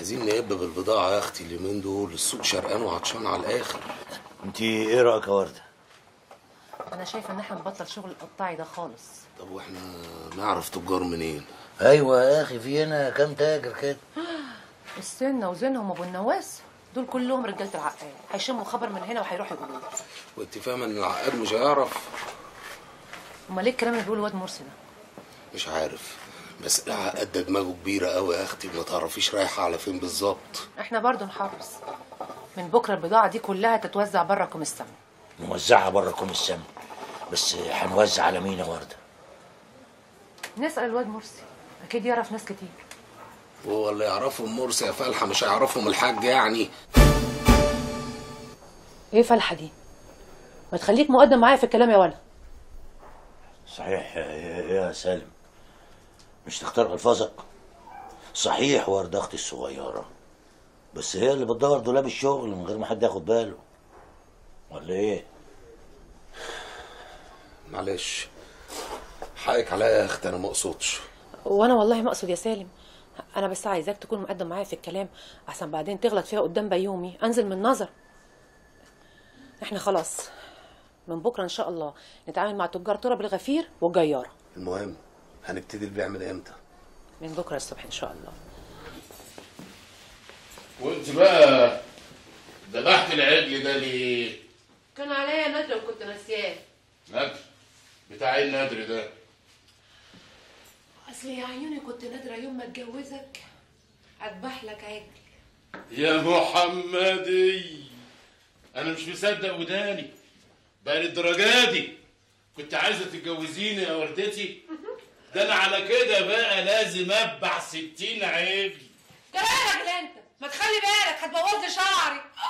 عايزين نقب بالبضاعة يا اختي. اليومين دول السوق شرقان وعطشان على الاخر. انت ايه رايك يا ورده؟ انا شايفه ان احنا نبطل شغل القطاعي ده خالص. طب واحنا نعرف تجار منين؟ ايوه يا اخي، في هنا كام تاجر كده. السنه وزينهم ابو النواس دول كلهم رجاله العقاد، هيشموا خبر من هنا وهيروحوا يقولوا له. وانت فاهمه ان العقاد مش هيعرف؟ امال ايه الكلام اللي بيقوله الواد مرسي ده؟ مش عارف، بس العقاد ده دماغه كبيره قوي يا اختي، ما تعرفيش رايحه على فين بالظبط. احنا برضو نحرص. من بكره البضاعه دي كلها تتوزع بره كوم السما. نوزعها بره كوم السما، بس هنوزع على مين يا ورده؟ نسال الواد مرسي، اكيد يعرف ناس كتير. هو اللي يعرفهم مرسي يا فالحه، مش هيعرفهم الحاج يعني. ايه فالحه دي؟ ما تخليك مقدم معايا في الكلام يا ولا. صحيح يا سالم، مش تختار الفاظك. صحيح ورده اختي الصغيره، بس هي اللي بتدور دولاب الشغل من غير ما حد ياخد باله، ولا ايه؟ معلش حقك عليا يا اختي، انا ما اقصدش. وانا والله ما اقصد يا سالم، انا بس عايزاك تكون مقدم معايا في الكلام احسن بعدين تغلط فيها قدام بيومي انزل من نظر. احنا خلاص من بكره ان شاء الله نتعامل مع تجار تراب الغفير والجياره. المهم هنبتدي البيع من امتى؟ من بكره الصبح ان شاء الله. وانت بقى ذبحت العجل ده ليه؟ كان عليا ندر وكنت ناسياه. ندر؟ بتاع ايه الندر ده؟ اصل يا عيوني كنت نادره يوم ما اتجوزك اذبح لك عجل. يا محمدي انا مش مصدق وداني بقى للدرجه دي. كنت عايزه تتجوزيني يا وردتي؟ ده انا على كده بقى لازم اذبح 60 عجل. ده بالك انت ما تخلي بالك هتبوظ لي شعري.